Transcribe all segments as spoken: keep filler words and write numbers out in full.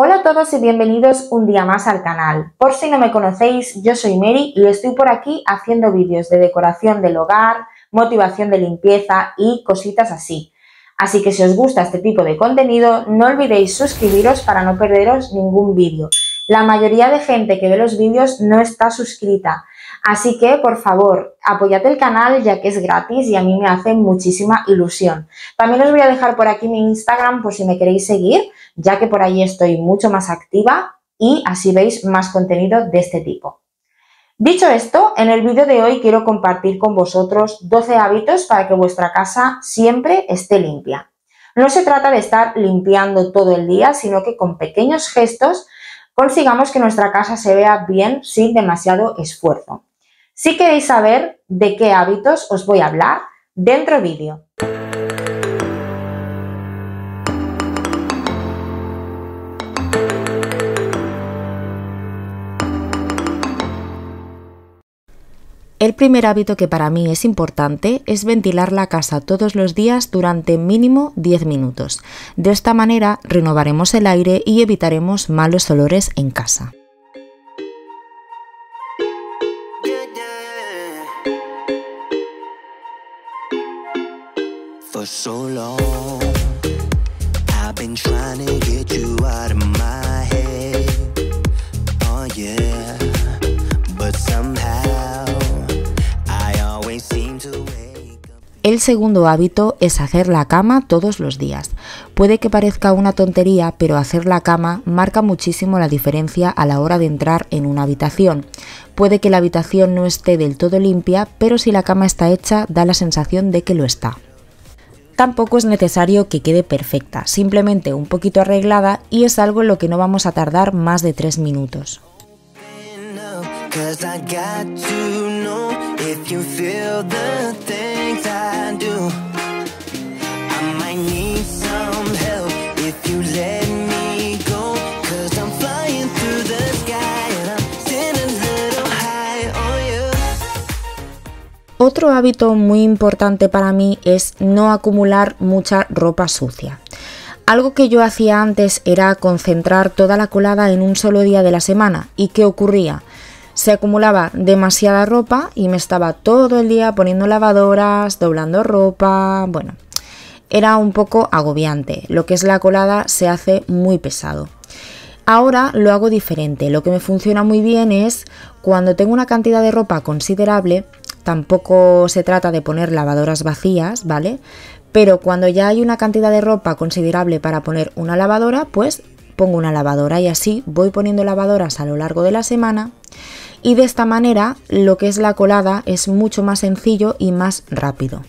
Hola a todos y bienvenidos un día más al canal. Por si no me conocéis, yo soy Mary y estoy por aquí haciendo vídeos de decoración del hogar, motivación de limpieza y cositas así. Así que si os gusta este tipo de contenido, no olvidéis suscribiros para no perderos ningún vídeo. La mayoría de gente que ve los vídeos no está suscrita, así que por favor apoyad el canal ya que es gratis y a mí me hace muchísima ilusión. También os voy a dejar por aquí mi Instagram por si me queréis seguir, ya que por ahí estoy mucho más activa y así veis más contenido de este tipo. Dicho esto, en el vídeo de hoy quiero compartir con vosotros doce hábitos para que vuestra casa siempre esté limpia. No se trata de estar limpiando todo el día, sino que con pequeños gestos consigamos que nuestra casa se vea bien sin demasiado esfuerzo. Si queréis saber de qué hábitos os voy a hablar, dentro vídeo. El primer hábito que para mí es importante es ventilar la casa todos los días durante mínimo diez minutos. De esta manera renovaremos el aire y evitaremos malos olores en casa. For so long, I've been trying to get you out of my head. Oh yeah, but somehow I always seem to wake up. El segundo hábito es hacer la cama todos los días. Puede que parezca una tontería, pero hacer la cama marca muchísimo la diferencia a la hora de entrar en una habitación. Puede que la habitación no esté del todo limpia, pero si la cama está hecha, da la sensación de que lo está. Tampoco es necesario que quede perfecta, simplemente un poquito arreglada y es algo en lo que no vamos a tardar más de tres minutos. Otro hábito muy importante para mí es no acumular mucha ropa sucia. Algo que yo hacía antes era concentrar toda la colada en un solo día de la semana. ¿Y qué ocurría? Se acumulaba demasiada ropa y me estaba todo el día poniendo lavadoras, doblando ropa, bueno, era un poco agobiante. Lo que es la colada se hace muy pesado. Ahora lo hago diferente. Lo que me funciona muy bien es cuando tengo una cantidad de ropa considerable. Tampoco se trata de poner lavadoras vacías, ¿vale? Pero cuando ya hay una cantidad de ropa considerable para poner una lavadora, pues pongo una lavadora y así voy poniendo lavadoras a lo largo de la semana y de esta manera lo que es la colada es mucho más sencillo y más rápido.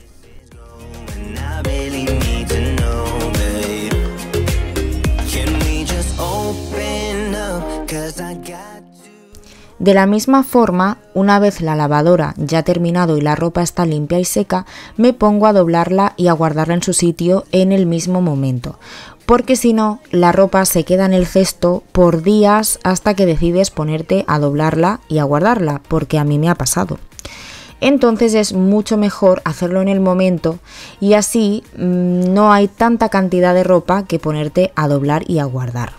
De la misma forma, una vez la lavadora ya ha terminado y la ropa está limpia y seca, me pongo a doblarla y a guardarla en su sitio en el mismo momento. Porque si no, la ropa se queda en el cesto por días hasta que decides ponerte a doblarla y a guardarla, porque a mí me ha pasado. Entonces es mucho mejor hacerlo en el momento y así mmm, no hay tanta cantidad de ropa que ponerte a doblar y a guardar.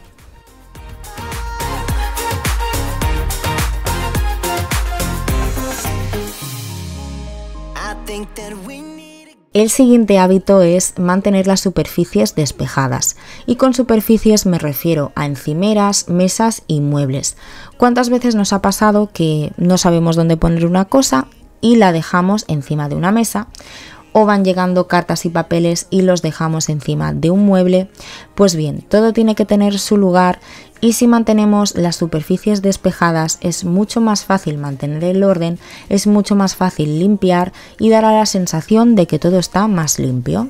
El siguiente hábito es mantener las superficies despejadas y con superficies me refiero a encimeras, mesas y muebles. ¿Cuántas veces nos ha pasado que no sabemos dónde poner una cosa y la dejamos encima de una mesa? O van llegando cartas y papeles y los dejamos encima de un mueble. Pues bien, todo tiene que tener su lugar y si mantenemos las superficies despejadas es mucho más fácil mantener el orden, es mucho más fácil limpiar y dará la sensación de que todo está más limpio.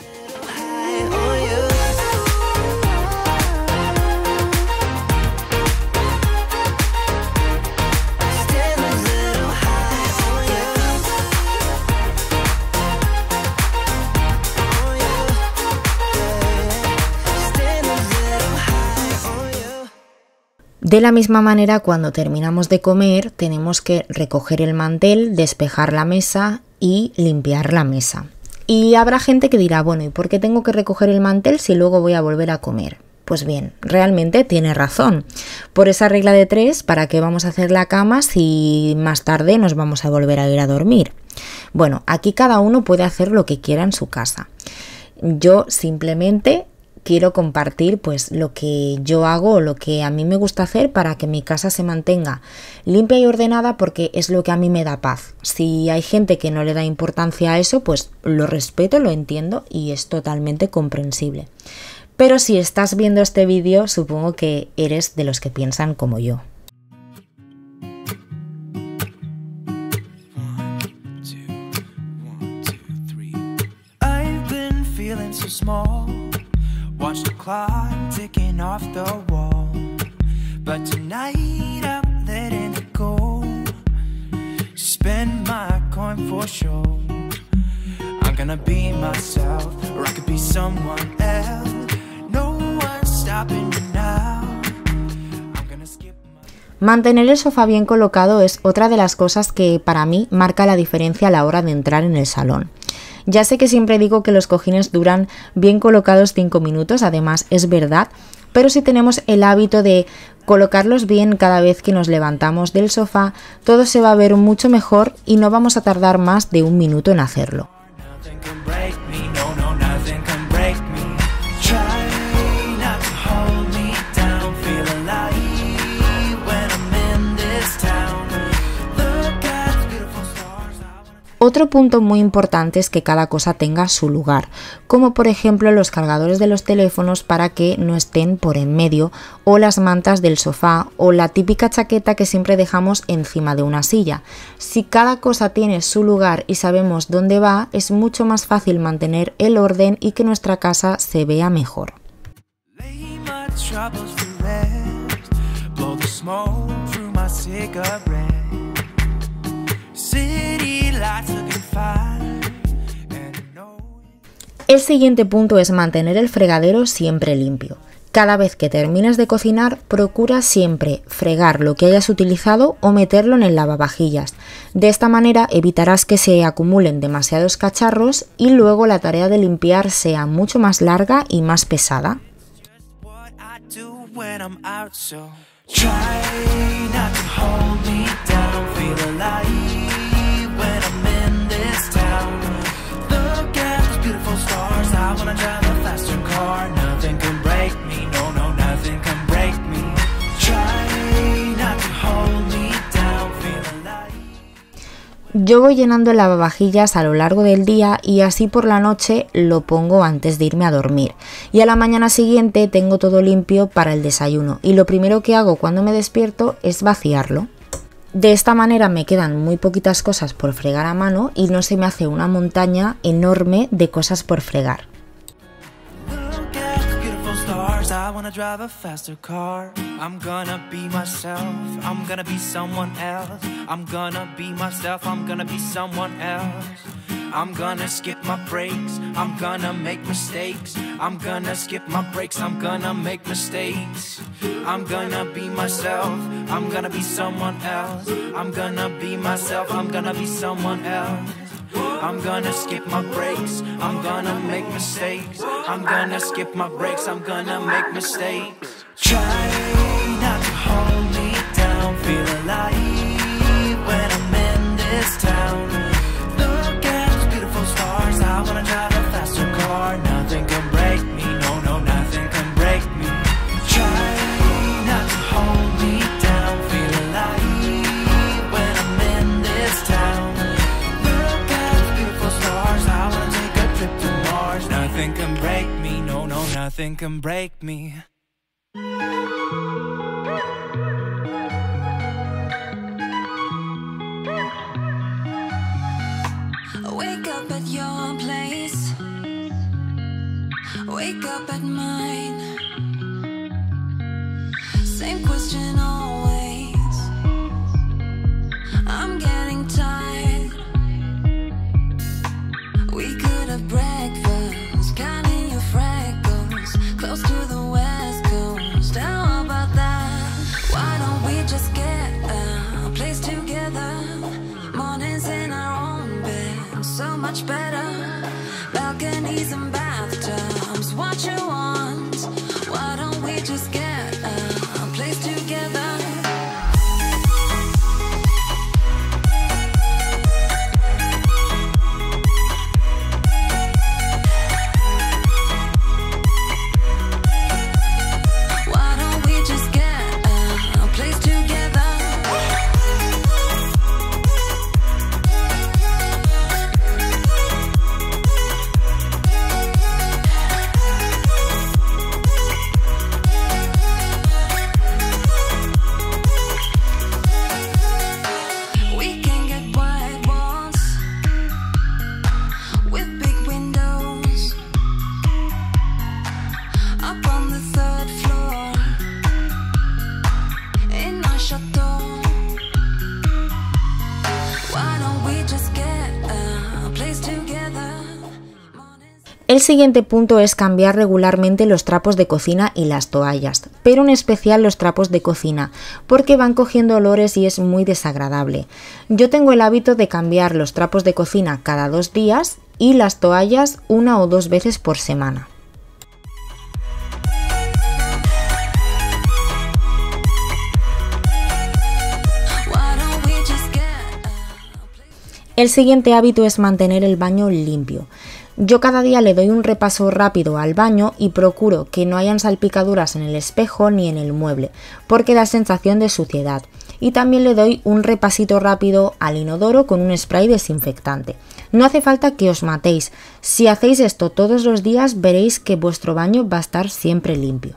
De la misma manera, cuando terminamos de comer, tenemos que recoger el mantel, despejar la mesa y limpiar la mesa. Y habrá gente que dirá, bueno, ¿y por qué tengo que recoger el mantel si luego voy a volver a comer? Pues bien, realmente tiene razón. Por esa regla de tres, ¿para qué vamos a hacer la cama si más tarde nos vamos a volver a ir a dormir? Bueno, aquí cada uno puede hacer lo que quiera en su casa. Yo simplemente quiero compartir pues lo que yo hago o lo que a mí me gusta hacer para que mi casa se mantenga limpia y ordenada, porque es lo que a mí me da paz. Si hay gente que no le da importancia a eso, pues lo respeto, lo entiendo y es totalmente comprensible. Pero si estás viendo este vídeo, supongo que eres de los que piensan como yo. Watch the clock ticking off the wall, but tonight I'm letting it go. Spend my coin for sure. I'm gonna be myself, or I could be someone else. No one's stopping me now. I'm gonna skip my... Mantener el sofá bien colocado es otra de las cosas que para mí marca la diferencia a la hora de entrar en el salón. Ya sé que siempre digo que los cojines duran bien colocados cinco minutos, además es verdad, pero si tenemos el hábito de colocarlos bien cada vez que nos levantamos del sofá, todo se va a ver mucho mejor y no vamos a tardar más de un minuto en hacerlo. Otro punto muy importante es que cada cosa tenga su lugar, como por ejemplo los cargadores de los teléfonos para que no estén por en medio, o las mantas del sofá, o la típica chaqueta que siempre dejamos encima de una silla. Si cada cosa tiene su lugar y sabemos dónde va, es mucho más fácil mantener el orden y que nuestra casa se vea mejor. El siguiente punto es mantener el fregadero siempre limpio. Cada vez que termines de cocinar, procura siempre fregar lo que hayas utilizado o meterlo en el lavavajillas. De esta manera evitarás que se acumulen demasiados cacharros y luego la tarea de limpiar sea mucho más larga y más pesada. Yo voy llenando el lavavajillas a lo largo del día y así por la noche lo pongo antes de irme a dormir. Y a la mañana siguiente tengo todo limpio para el desayuno y lo primero que hago cuando me despierto es vaciarlo. De esta manera me quedan muy poquitas cosas por fregar a mano y no se me hace una montaña enorme de cosas por fregar. I wanna drive a faster car. I'm gonna be myself. I'm gonna be someone else. I'm gonna be myself. I'm gonna be someone else. I'm gonna skip my breaks. I'm gonna make mistakes. I'm gonna skip my breaks. I'm gonna make mistakes. I'm gonna be myself. I'm gonna be someone else. I'm gonna be myself. I'm gonna be someone else. I'm gonna skip my breaks, I'm gonna make mistakes. I'm gonna skip my breaks, I'm gonna make mistakes. Try not to hold me down, feel alive when I'm in this town. Look at those beautiful stars, I wanna drive a faster car. Nothing can break me, no, no, nothing can break me. Try not to hold me down, feel alive when I'm in this town. Nothing can break me, no, no, nothing can break me. Wake up at your place, wake up at mine. Same question always, I'm getting tired. We could have breakfast, counting your freckles, close to the west coast. How about that? Why don't we just get a place together? Mornings in our own bed, so much better. Balconies and bathtubs, what you want? Why don't we El siguiente punto es cambiar regularmente los trapos de cocina y las toallas, pero en especial los trapos de cocina, porque van cogiendo olores y es muy desagradable. Yo tengo el hábito de cambiar los trapos de cocina cada dos días y las toallas una o dos veces por semana. El siguiente hábito es mantener el baño limpio. Yo cada día le doy un repaso rápido al baño y procuro que no hayan salpicaduras en el espejo ni en el mueble, porque da sensación de suciedad. Y también le doy un repasito rápido al inodoro con un spray desinfectante. No hace falta que os matéis. Si hacéis esto todos los días, veréis que vuestro baño va a estar siempre limpio.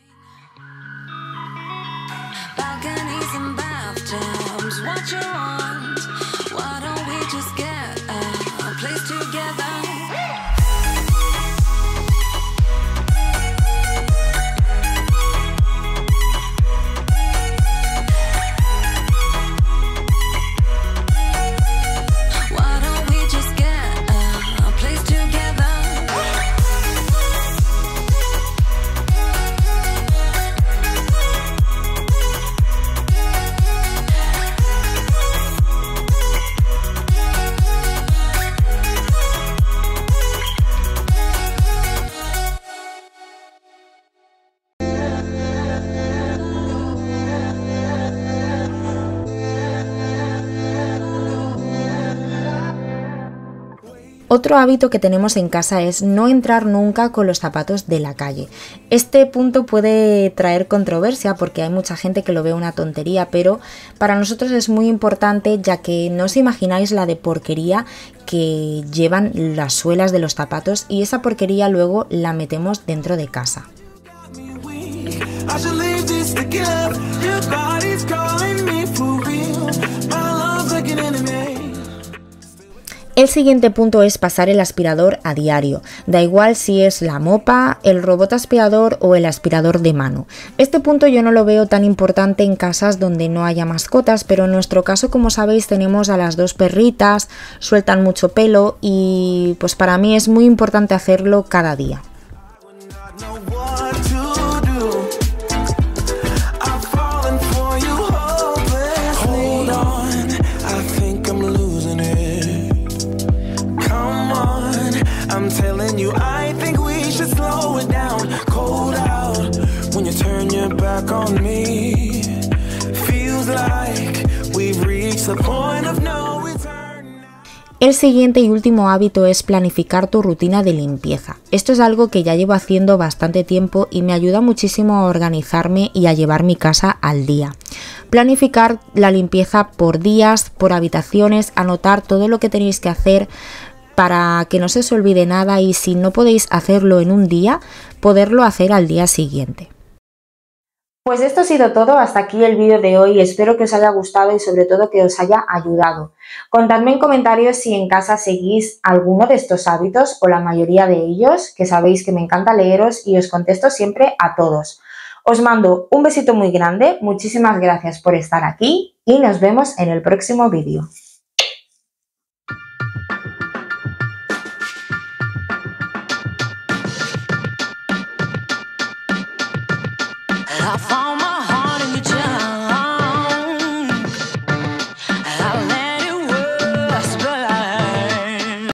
Otro hábito que tenemos en casa es no entrar nunca con los zapatos de la calle. Este punto puede traer controversia porque hay mucha gente que lo ve una tontería, pero para nosotros es muy importante, ya que no os imagináis la de porquería que llevan las suelas de los zapatos y esa porquería luego la metemos dentro de casa. El siguiente punto es pasar el aspirador a diario, da igual si es la mopa, el robot aspirador o el aspirador de mano. Este punto yo no lo veo tan importante en casas donde no haya mascotas, pero en nuestro caso, como sabéis, tenemos a las dos perritas, sueltan mucho pelo y pues para mí es muy importante hacerlo cada día. I'm telling you, I think we should slow it down. Cold out when you turn your back on me. Feels like we've reached the point of no return. El siguiente y último hábito es planificar tu rutina de limpieza. Esto es algo que ya llevo haciendo bastante tiempo y me ayuda muchísimo a organizarme y a llevar mi casa al día. Planificar la limpieza por días, por habitaciones, anotar todo lo que tenéis que hacer para que no se os olvide nada y si no podéis hacerlo en un día, poderlo hacer al día siguiente. Pues esto ha sido todo, hasta aquí el vídeo de hoy, espero que os haya gustado y sobre todo que os haya ayudado. Contadme en comentarios si en casa seguís alguno de estos hábitos o la mayoría de ellos, que sabéis que me encanta leeros y os contesto siempre a todos. Os mando un besito muy grande, muchísimas gracias por estar aquí y nos vemos en el próximo vídeo.